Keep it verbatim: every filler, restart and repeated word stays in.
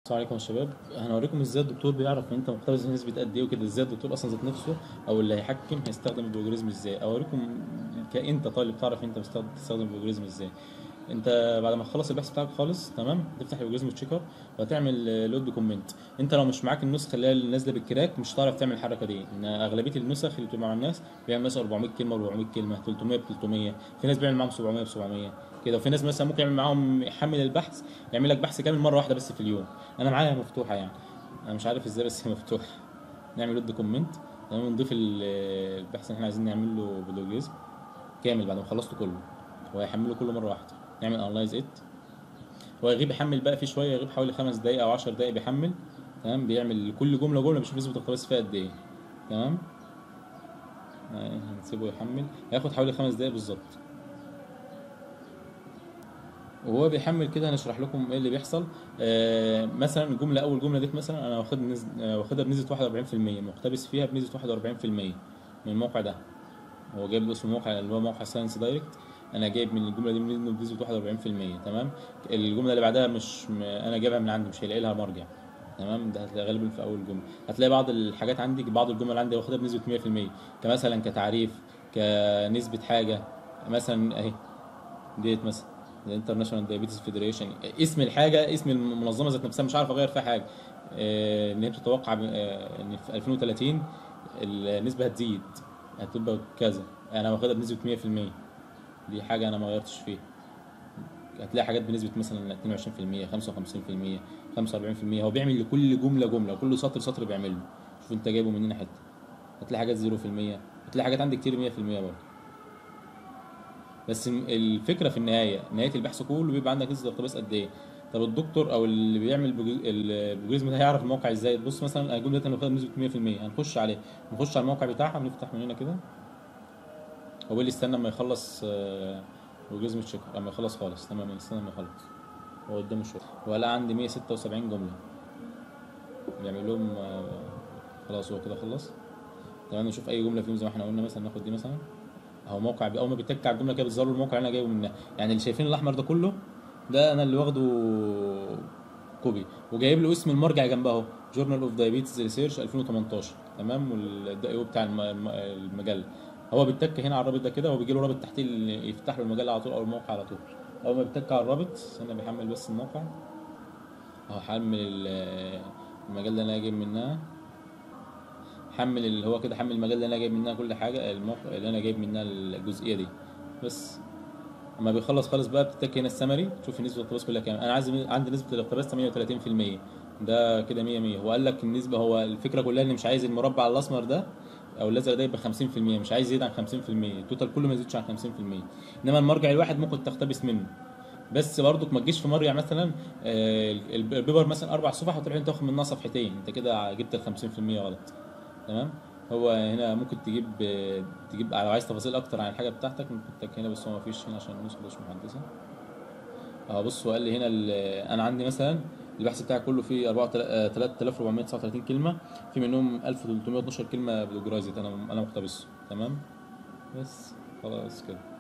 السلام عليكم يا شباب. هنوريكم ازاي الدكتور بيعرف ان انت مقتبس نسبة قد ايه وكده، ازاي الدكتور اصلا ذات نفسه او اللي هيحكم هيستخدم البلوجريزم ازاي. اوريكم كانت طالب تعرف انت بتستخدم تستخدم البلوجريزم ازاي. انت بعد ما تخلص البحث بتاعك خالص تمام، تفتح البلوجريزم تشيكر وهتعمل لود كومنت. انت لو مش معاك النسخه اللي هي اللي نازله بالكراك مش هتعرف تعمل الحركه دي، ان اغلبيه النسخ اللي بتبقى مع الناس بيعمل مثلا أربعمية كلمه أربعمية كلمه، تلتمية ب تلتمية، في ناس بيعمل معاهم سبعمية ب سبعمية كده، وفي ناس مثلا ممكن يعمل معاهم يحمل البحث يعمل لك بحث كامل مره واحده بس في اليوم. انا معايا مفتوحه يعني، انا مش عارف ازاي بس هي مفتوحه. نعمل لود كومنت تمام، نضيف ال- البحث اللي احنا عايزين نعمل له بلوجريزم كامل بعد ما خلصته كله، هو هيحمله كله مره واحده. نعمل انلايز ات، هو يغيب يحمل بقى فيه شويه، يغيب حوالي خمس دقايق او عشر دقايق بيحمل تمام. بيعمل كل جمله جمله بيشوف نسبه الاقتباس فيها قد ايه تمام. آه، هنسيبه يحمل، هياخد حوالي خمس دقايق بالظبط. وهو بيحمل كده هنشرح لكم ايه اللي بيحصل. آه مثلا الجمله، اول جمله ديت مثلا انا واخد نز... آه، واخدها بنسبه واحد وأربعين في المية، مقتبس فيها بنسبه واحد وأربعين في المية من الموقع ده. هو جايب اسم الموقع اللي هو موقع ساينس دايركت، انا جايب من الجمله دي بنسبه واحد وأربعين في المية تمام. الجمله اللي بعدها مش م... انا جايبها من عندي، مش هيلاقي لها مرجع تمام. ده هتلاقي غالبا في اول جمله. هتلاقي بعض الحاجات عندي، بعض الجمل عندي واخدها بنسبه مية في المية، كمثلا كتعريف، كنسبه حاجه مثلا اهي ديت مثلا الانترناشونال دايابيتس فيدريشن، اسم الحاجه اسم المنظمه ذات نفسها مش عارف اغير فيها حاجه. آه، ان هي بتتوقع ب- آه، ان في ألفين وثلاثين النسبه هتزيد، هتبقى كذا، انا واخدها بنسبه مية في المية، دي حاجه انا ما غيرتش فيها. هتلاقي حاجات بنسبه مثلا اتنين وعشرين في المية خمسة وخمسين في المية خمسة وأربعين في المية. هو بيعمل لكل جمله جمله وكل سطر سطر بيعمل له. شوف انت جايبه مننا حته، هتلاقي حاجات صفر في المية، هتلاقي حاجات عندي كتير مية في المية برضه. بس الفكره في النهايه، نهايه البحث كله بيبقى عندك نسبه اقتباس قد ايه. طب الدكتور او اللي بيعمل البلوج- البلوجريزم ده هيعرف الموقع ازاي؟ تبص مثلا الجمله دي انا واخدها بنسبه مية في المية، هنخش عليه، نخش على الموقع بتاعها، بنفتح من هنا كده. هو بيقول لي استنى اما يخلص البلوجريزم تشيك، اما يخلص خالص تمام، استنى اما يخلص. هو قدامه شويه، هو لقى عندي مية وستة وسبعين جمله بيعمل لهم آه، خلاص هو كده خلص تمام. نشوف اي جمله فيهم زي ما احنا قلنا، مثلا ناخد دي مثلا اهو. موقع اول ما بيتك على الجمله كده بيظهر له الموقع اللي انا جايبه منها. يعني اللي شايفين الاحمر ده كله، ده انا اللي واخده كوبي وجايب له اسم المرجع جنبه اهو، جورنال اوف دايابيتس ريسيرش ألفين وتمنتاشر تمام، والدقيق بتاع الم- الم- المجله. هو بيتك هنا على الرابط ده كده، هو بيجي له رابط تحتيه اللي يفتح له المجله على طول او الموقع على طول. اول ما بيتك على الرابط انا بيحمل بس الموقع اهو، حمل ال- المجله اللي انا جايب منها، حمل اللي هو كده، حمل المجله اللي انا جايب منها كل حاجه، الموقع اللي انا جايب منها الجزئيه دي بس. اما بيخلص خالص بقى بتتك هنا السمري، تشوف نسبه الاقتباس كلها كام. انا عايز عندي نسبه الاقتباس ثمانية وثلاثين في المية، ده كده مية مية. هو قال لك النسبه، هو الفكره كلها ان مش عايز المربع الاسمر ده او الازرق ده يبقى خمسين في المية، مش عايز يزيد عن خمسين في المية، التوتال كله ما يزيدش عن خمسين في المية. انما المرجع الواحد ممكن تقتبس منه، بس برضك ما تجيش في مرجع مثلا آه، البيبر مثلا اربع صفح وتروح انت تاخد منها صفحتين، انت كده جبت ال خمسين في المية غلط تمام. هو هنا ممكن تجيب تجيب لو عايز تفاصيل اكتر عن الحاجه بتاعتك ممكن تك هنا، بس هو ما فيش هنا عشان النسخه مش محدثه. اه بص، هو قال لي هنا ال- انا عندي مثلا البحث بتاعي كله فيه تلاتة آلاف وأربعمية وتسعة وتلاتين كلمه، في منهم ألف وتلتمية واتناشر كلمه بلوجرايزد انا انا مقتبسه تمام. بس خلاص كده.